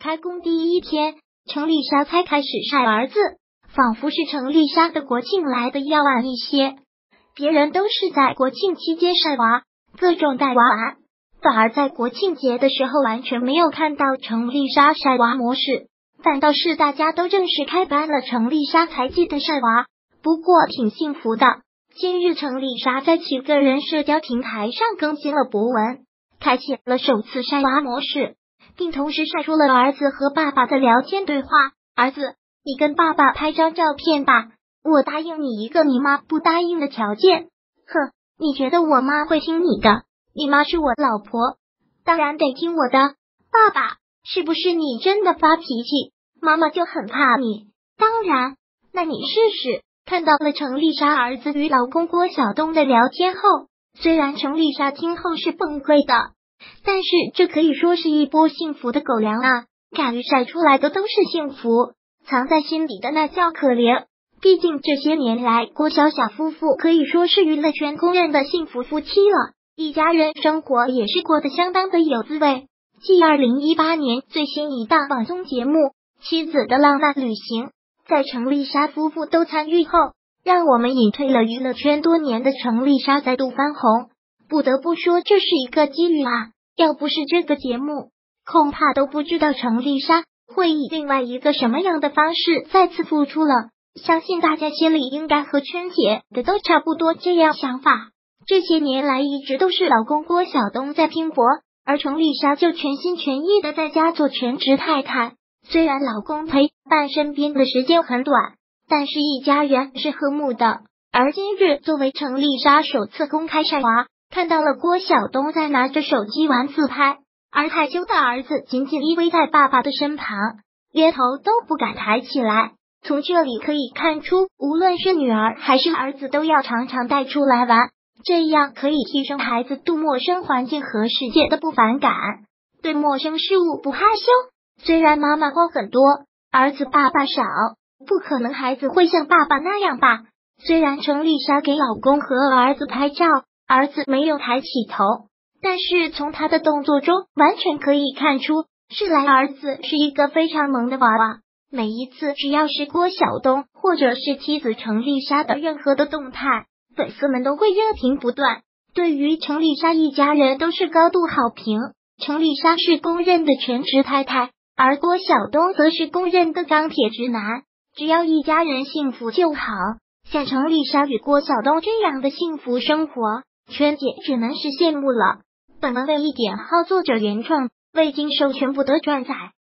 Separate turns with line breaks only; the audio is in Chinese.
开工第一天，程丽莎才开始晒儿子，仿佛是程丽莎的国庆来的要晚一些。别人都是在国庆期间晒娃，各种带娃娃，反而在国庆节的时候完全没有看到程丽莎晒娃模式，反倒是大家都正式开班了，程丽莎才记得晒娃。不过挺幸福的，今日程丽莎在其个人社交平台上更新了博文，开启了首次晒娃模式，并同时晒出了儿子和爸爸的聊天对话。儿子，你跟爸爸拍张照片吧，我答应你一个你妈不答应的条件。哼，你觉得我妈会听你的？你妈是我老婆，当然得听我的。爸爸，是不是你真的发脾气，妈妈就很怕你？当然，那你试试。看到了程丽莎儿子与老公郭晓东的聊天后，虽然程丽莎听后是崩溃的，但是这可以说是一波幸福的狗粮啊！敢于晒出来的都是幸福，藏在心底的那叫可怜。毕竟这些年来，郭晓晓夫妇可以说是娱乐圈公认的幸福夫妻了，一家人生活也是过得相当的有滋味。继2018年最新一档网综节目《妻子的浪漫旅行》在程丽莎夫妇都参与后，让我们隐退了娱乐圈多年的程丽莎再度翻红。不得不说，这是一个机遇啊！要不是这个节目，恐怕都不知道程丽莎会以另外一个什么样的方式再次复出了。相信大家心里应该和圈姐的都差不多这样想法。这些年来一直都是老公郭晓东在拼搏，而程丽莎就全心全意的在家做全职太太。虽然老公陪伴身边的时间很短，但是一家人是和睦的。而今日作为程丽莎首次公开晒娃，看到了郭晓东在拿着手机玩自拍，而害羞的儿子紧紧依偎在爸爸的身旁，连头都不敢抬起来。从这里可以看出，无论是女儿还是儿子都要常常带出来玩，这样可以提升孩子对陌生环境和世界的不反感，对陌生事物不害羞。虽然妈妈话很多，儿子爸爸少，不可能孩子会像爸爸那样吧。虽然程丽莎给老公和儿子拍照，儿子没有抬起头，但是从他的动作中完全可以看出，是来儿子是一个非常萌的娃娃。每一次只要是郭晓东或者是妻子程丽莎的任何的动态，粉丝们都会热评不断，对于程丽莎一家人都是高度好评。程丽莎是公认的全职太太，而郭晓东则是公认的钢铁直男，只要一家人幸福就好。像程丽莎与郭晓东这样的幸福生活，圈姐只能是羡慕了。本文为一点号作者原创，未经授权不得转载。